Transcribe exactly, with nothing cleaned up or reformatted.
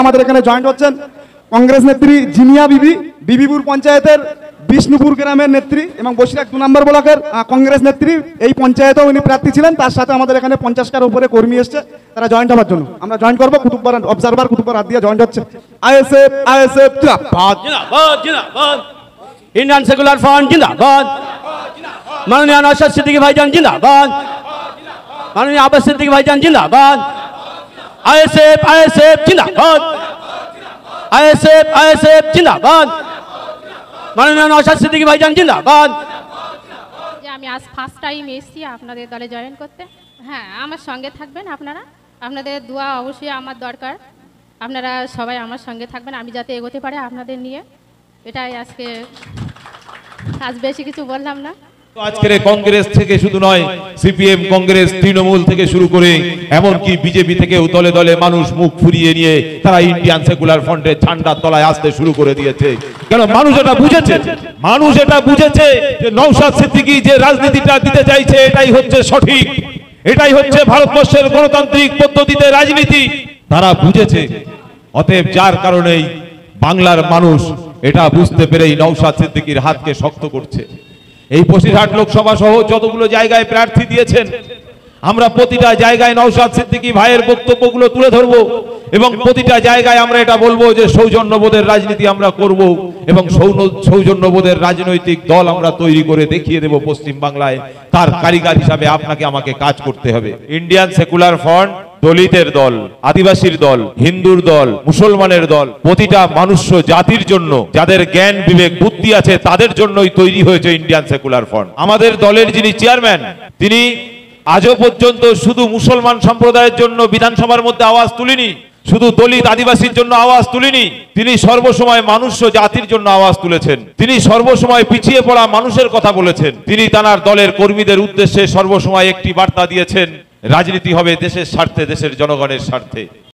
আমাদের এখানে জয়েন্ট হচ্ছেন কংগ্রেস নেত্রী জিনিয়া বিবি, বিবিপুর পঞ্চায়েতের বিষ্ণুপুর গ্রামের নেত্রী এবং বসিরহাট দু নম্বর ব্লকের কংগ্রেস নেত্রী। এই পঞ্চায়েতেও উনি প্রার্থী ছিলেন। তার সাথে আমাদের এখানে পঞ্চাশটার উপরে কর্মী এসছে, তারা জয়েন্ট হওয়ার জন্য। আমরা জয়েন করবো। কুতুববার অবজারভার কুতুববার হাত দিয়ে জয়েন্ট হচ্ছে। আইএসএফ আইএসএফ জিন্দাবাদ জিন্দাবাদ জিন্দাবাদ। ইন্ডিয়ান সেকুলার ফ্রন্ট জিন্দাবাদ। মাননীয় নওশাদ সিদ্দিকী ভাইজান জিন্দাবাদ। মাননীয় আব্বাস সিদ্দিকী ভাইজান জিন্দাবাদ। আইএসএফ আইএসএফ জিন্দাবাদ। আইএসএফ আইএসএফ জিন্দাবাদ। মাননীয় নওশাদ সিদ্দিকী ভাইজান জিন্দাবাদ। যে আমি আজ ফার্স্ট টাইম এসেছি আপনাদের দলে জয়েন করতে। হ্যাঁ, আমার সঙ্গে থাকবেন আপনারা। আপনাদের দোয়া অবশ্যই আমার দরকার। আপনারা সবাই আমার সঙ্গে থাকবেন, আমি যাতে এগোতে পারি আপনাদের নিয়ে। এটাই আজকে, আজ বেশি কিছু বললাম না। আজকের কংগ্রেস থেকে শুধু নয়, সিপিএম, কংগ্রেস, তৃণমূল থেকে শুরু করে এমনকি বিজেপি থেকেও দলে দলে মানুষ মুখ ফুরিয়ে নিয়ে তারা ইন্ডিয়ান সেকুলার ফ্রন্টের ঝান্ডার তলায় আসতে শুরু করে দিয়েছে। কেন? মানুষ এটা বুঝেছে, মানুষ এটা বুঝেছে যে নওশাদ সিদ্দিকী যে রাজনীতিটা দিতে চাইছে এটাই হচ্ছে সঠিক, এটাই হচ্ছে ভারতবর্ষের গণতান্ত্রিক পদ্ধতিতে রাজনীতি। তারা বুঝেছে। অতএব যার কারণেই বাংলার মানুষ এটা বুঝতে পেরেই নওশাদ সিদ্দিকীর হাতকে শক্ত করছে। এই বসিরহাট লোকসভা সহ যতগুলো জায়গায় প্রার্থী দিয়েছেন, আমরা প্রতিটা জায়গায় নওশাদ সিদ্দিকী ভাইয়ের বক্তব্যগুলো তুলে ধরবো এবং প্রতিটা জায়গায় আমরা এটা বলবো যে সৌজন্যবোধের রাজনীতি আমরা করব এবং সৌজন্যবোধের রাজনৈতিক দল আমরা তৈরি করে দেখিয়ে দেব পশ্চিম বাংলায়। তার কারিগর হিসাবে আপনাকে আমাকে কাজ করতে হবে। ইন্ডিয়ান সেকুলার ফ্রন্ট দলিতের দল, আদিবাসীর দল, হিন্দুর দল, মুসলমানের দল, প্রতিটা মানুষ জাতির জন্য, যাদের জ্ঞান বিবেক বুদ্ধি আছে তাদের জন্যই তৈরি হয়েছে ইন্ডিয়ান সেকুলার ফ্রন্ট। আমাদের দলের যিনি চেয়ারম্যান, তিনি আজও পর্যন্ত শুধু মুসলমান সম্প্রদায়ের জন্য বিধানসভার মধ্যে আওয়াজ তুলিনি, শুধু দলিত আদিবাসীর জন্য আওয়াজ তুলিনি, তিনি সর্বসময় মানুষ জাতির জন্য আওয়াজ তুলেছেন। তিনি সর্বসময় পিছিয়ে পড়া মানুষের কথা বলেছেন। তিনি তার দলের কর্মীদের উদ্দেশ্যে সর্বসময় একটি বার্তা দিয়েছেন, রাজনীতি হবে দেশের স্বার্থে, দেশের জনগণের স্বার্থে।